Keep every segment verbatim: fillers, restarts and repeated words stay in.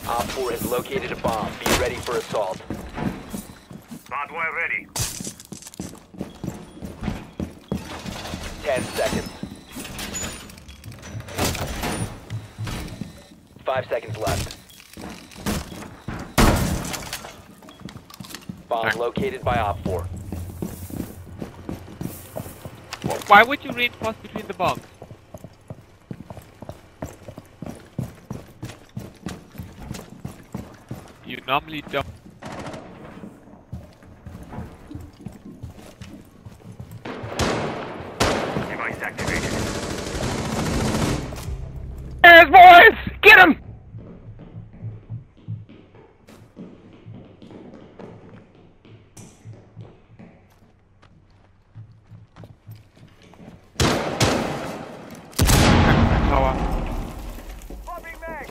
Op four has located a bomb. Be ready for assault. Convoy ready. Ten seconds. Five seconds left. Bomb located by Op four. Why would you reinforce between the bombs? You normally don't. Device activated. There's boys! Get him! Power. Popping mag.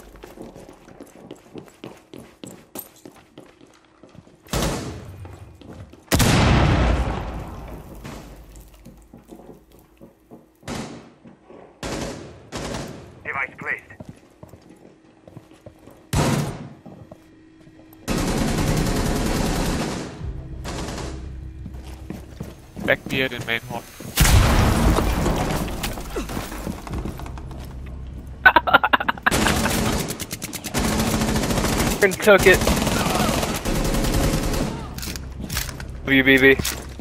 Device placed. Blackbeard in main hall. And took it. W B B.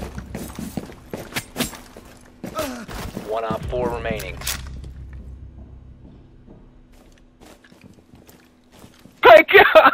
One Op four remaining. My God!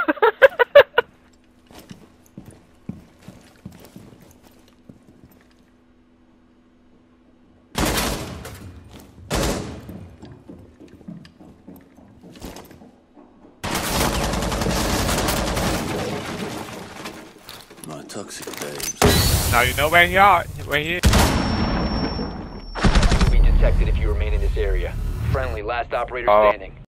My toxic babes. Now you know where he are. Where he is. You will be detected if you remain in this area. Friendly, last operator Oh. standing.